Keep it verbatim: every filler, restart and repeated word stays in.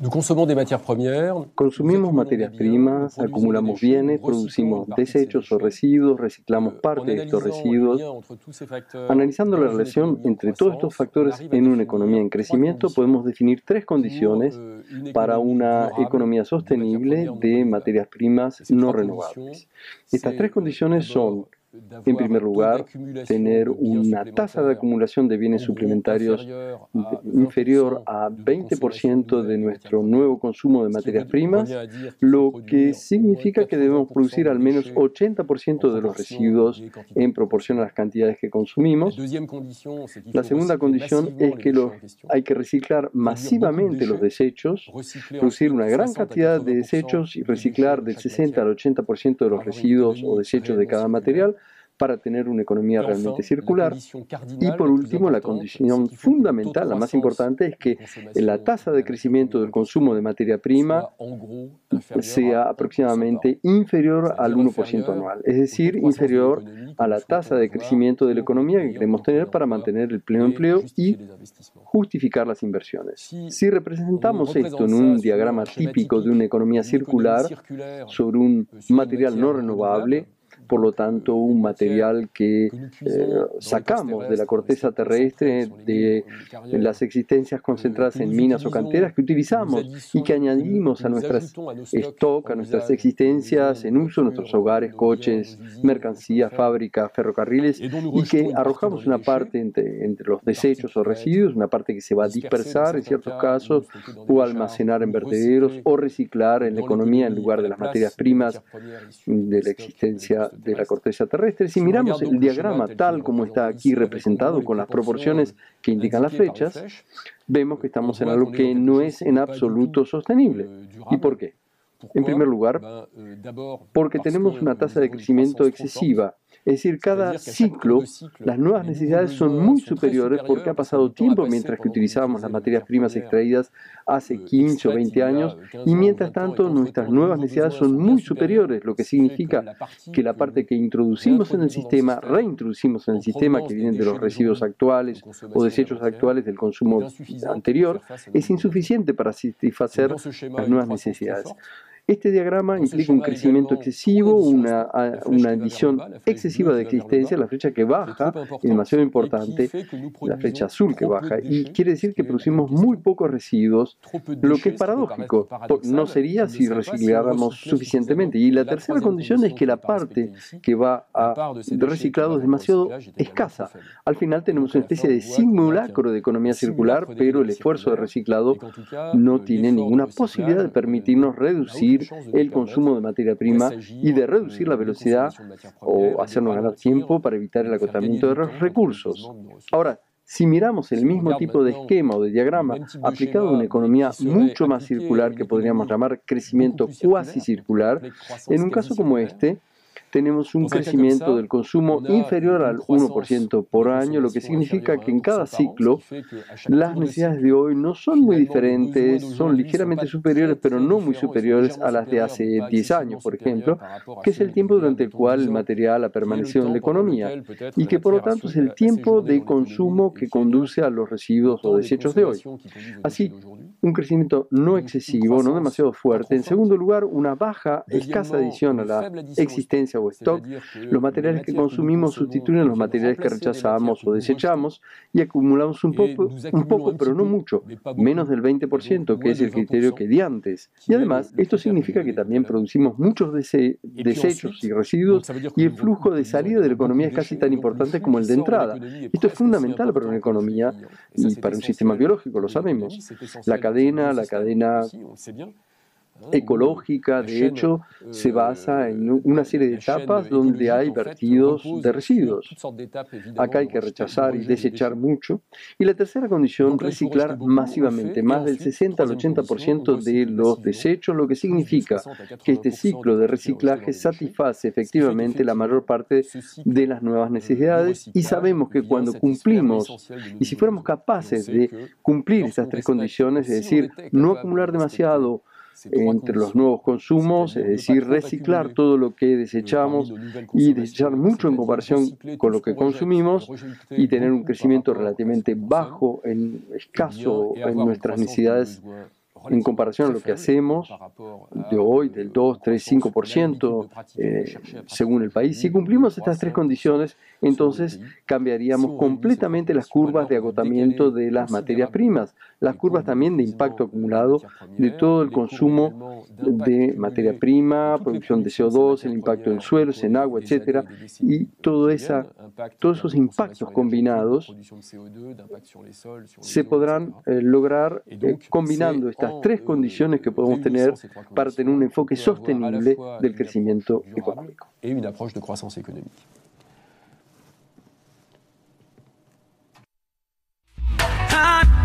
Consumimos materias primas, acumulamos bienes, producimos desechos o residuos, reciclamos parte de estos residuos. Analizando la relación entre todos estos factores en una economía en crecimiento, podemos definir tres condiciones para una economía sostenible de materias primas no renovables. Estas tres condiciones son: en primer lugar, tener una tasa de acumulación de bienes suplementarios inferior a veinte por ciento de nuestro nuevo consumo de materias primas, lo que significa que debemos producir al menos ochenta por ciento de los residuos en proporción a las cantidades que consumimos. La segunda condición es que los, hay que reciclar masivamente los desechos, producir una gran cantidad de desechos y reciclar del sesenta al ochenta por ciento de los residuos o desechos de cada material, para tener una economía realmente circular. Y por último, la condición fundamental, la más importante, es que la tasa de crecimiento del consumo de materia prima sea aproximadamente inferior al uno por ciento anual, es decir, inferior a la tasa de crecimiento de la economía que queremos tener para mantener el pleno empleo y justificar las inversiones. Si representamos esto en un diagrama típico de una economía circular sobre un material no renovable, por lo tanto, un material que eh, sacamos de la corteza terrestre, de, de las existencias concentradas en minas o canteras que utilizamos y que añadimos a nuestras stock, a nuestras existencias en uso, nuestros hogares, coches, mercancías, fábricas, ferrocarriles, y que arrojamos una parte entre, entre los desechos o residuos, una parte que se va a dispersar en ciertos casos, o almacenar en vertederos, o reciclar en la economía en lugar de las materias primas de la existencia de la corteza terrestre. Si miramos el diagrama tal como está aquí representado con las proporciones que indican las flechas, vemos que estamos en algo que no es en absoluto sostenible. ¿Y por qué? En primer lugar, porque tenemos una tasa de crecimiento excesiva. Es decir, cada ciclo, las nuevas necesidades son muy superiores porque ha pasado tiempo mientras que utilizábamos las materias primas extraídas hace quince o veinte años, y mientras tanto nuestras nuevas necesidades son muy superiores, lo que significa que la parte que introducimos en el sistema, reintroducimos en el sistema, que vienen de los residuos actuales o desechos actuales del consumo anterior, es insuficiente para satisfacer las nuevas necesidades. Este diagrama implica un crecimiento excesivo, una, una adición excesiva de existencia, la flecha que baja es demasiado importante, la flecha azul que baja, y quiere decir que producimos muy pocos residuos, lo que es paradójico, no sería si recicláramos suficientemente. Y la tercera condición es que la parte que va a reciclado es demasiado escasa. Al final tenemos una especie de simulacro de economía circular, pero el esfuerzo de reciclado no tiene ninguna posibilidad de permitirnos reducir el consumo de materia prima y de reducir la velocidad o hacernos ganar tiempo para evitar el agotamiento de los recursos. Ahora, si miramos el mismo tipo de esquema o de diagrama aplicado a una economía mucho más circular, que podríamos llamar crecimiento cuasi circular, en un caso como este, tenemos un crecimiento del consumo inferior al uno por ciento por año, lo que significa que en cada ciclo las necesidades de hoy no son muy diferentes, son ligeramente superiores, pero no muy superiores a las de hace diez años, por ejemplo, que es el tiempo durante el cual el material ha permanecido en la economía, y que por lo tanto es el tiempo de consumo que conduce a los residuos o desechos de hoy. Así, un crecimiento no excesivo, no demasiado fuerte. En segundo lugar, una baja, escasa adición a la existencia o stock. Los materiales que consumimos sustituyen los materiales que rechazamos o desechamos y acumulamos un poco, un poco, pero no mucho, menos del veinte por ciento, que es el criterio que di antes. Y además, esto significa que también producimos muchos dese desechos y residuos, y el flujo de salida de la economía es casi tan importante como el de entrada. Esto es fundamental para una economía y para un sistema biológico, lo sabemos. La cadena, la cadena ecológica, de hecho, se basa en una serie de etapas donde hay vertidos de residuos. Acá hay que rechazar y desechar mucho. Y la tercera condición, reciclar masivamente, más del sesenta al ochenta por ciento de los desechos, lo que significa que este ciclo de reciclaje satisface efectivamente la mayor parte de las nuevas necesidades, y sabemos que cuando cumplimos, y si fuéramos capaces de cumplir estas tres condiciones, es decir, no acumular demasiado entre los nuevos consumos, es decir, reciclar todo lo que desechamos y desechar mucho en comparación con lo que consumimos, y tener un crecimiento relativamente bajo, en, escaso en nuestras necesidades en comparación a lo que hacemos de hoy, del dos, tres, cinco por ciento, eh, según el país. Si cumplimos estas tres condiciones, entonces cambiaríamos completamente las curvas de agotamiento de las materias primas, las curvas también de impacto acumulado de todo el consumo de materia prima, producción de C O dos, el impacto en suelos, en agua, etcétera, y todo esa, todos esos impactos combinados se podrán eh, lograr eh, combinando estas tres condiciones que podemos tener para tener un enfoque sostenible del crecimiento económico. Et une approche de croissance économique. Time